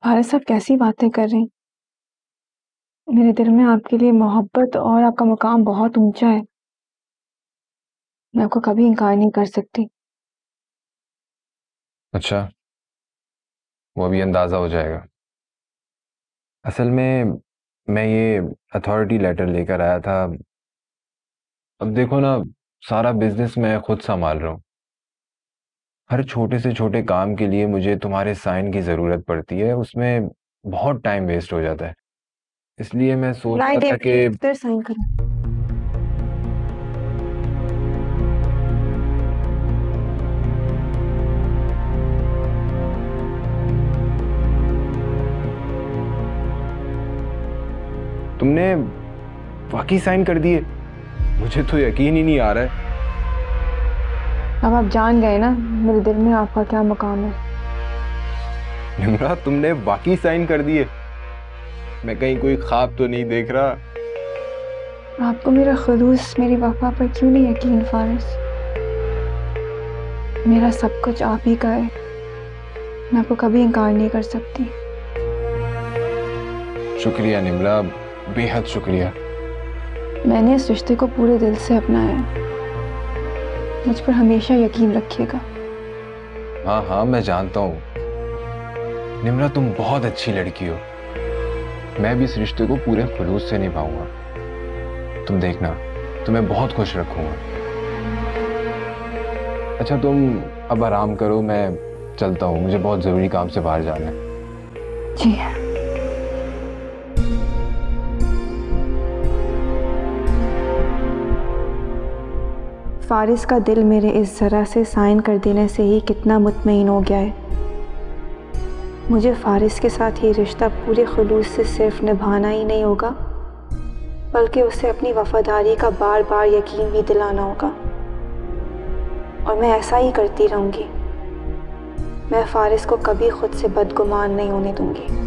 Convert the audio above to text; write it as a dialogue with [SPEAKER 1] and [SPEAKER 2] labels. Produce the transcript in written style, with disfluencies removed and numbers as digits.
[SPEAKER 1] फारिस साहब कैसी बातें कर रहे हैं। मेरे दिल में आपके लिए मोहब्बत और आपका मुकाम बहुत ऊंचा है। मैं आपको कभी इनकार नहीं कर सकती।
[SPEAKER 2] अच्छा, वो अभी अंदाज़ा हो जाएगा। असल में मैं ये अथॉरिटी लेटर लेकर आया था। अब देखो ना, सारा बिजनेस मैं खुद संभाल रहा हूँ। हर छोटे से छोटे काम के लिए मुझे तुम्हारे साइन की ज़रूरत पड़ती है, उसमें बहुत टाइम वेस्ट हो जाता है। इसलिए मैं सोच
[SPEAKER 1] राय
[SPEAKER 2] रहा
[SPEAKER 1] दे
[SPEAKER 2] था कि
[SPEAKER 1] फिर साइन करो।
[SPEAKER 2] तुमने वाकई साइन कर दिए। मुझे तो यकीन ही नहीं आ रहा है।
[SPEAKER 1] अब आप जान गए ना मेरे दिल में आपका क्या मुकाम है।
[SPEAKER 2] निम्रा, तुमने वाकई साइन कर दिए। मैं कहीं कोई ख्वाब तो नहीं देख रहा।
[SPEAKER 1] आपको मेरा खुलूस मेरी वफा पर क्यों नहीं यकीन फारिस। मेरा सब कुछ आप ही का है। मैं आपको कभी इनकार नहीं कर सकती।
[SPEAKER 2] शुक्रिया निम्रा, बेहद शुक्रिया।
[SPEAKER 1] मैंने इस रिश्ते को पूरे दिल से अपनाया है। मुझ पर हमेशा यकीन रखिएगा।
[SPEAKER 2] हाँ हाँ, मैं जानता हूँ। निम्रा, तुम बहुत अच्छी लड़की हो। मैं भी इस रिश्ते को पूरे खुलूस से निभाऊंगा। तुम देखना, तुम्हें बहुत खुश रखूंगा। अच्छा, तुम अब आराम करो, मैं चलता हूँ। मुझे बहुत ज़रूरी काम से बाहर जाना है।
[SPEAKER 1] जी। फारिस का दिल मेरे इस ज़रा से साइन कर देने से ही कितना मुतमईन हो गया है। मुझे फारिस के साथ ये रिश्ता पूरे खुलूस से सिर्फ निभाना ही नहीं होगा, बल्कि उसे अपनी वफादारी का बार बार यकीन भी दिलाना होगा। और मैं ऐसा ही करती रहूँगी। मैं फारिस को कभी खुद से बदगुमान नहीं होने दूंगी।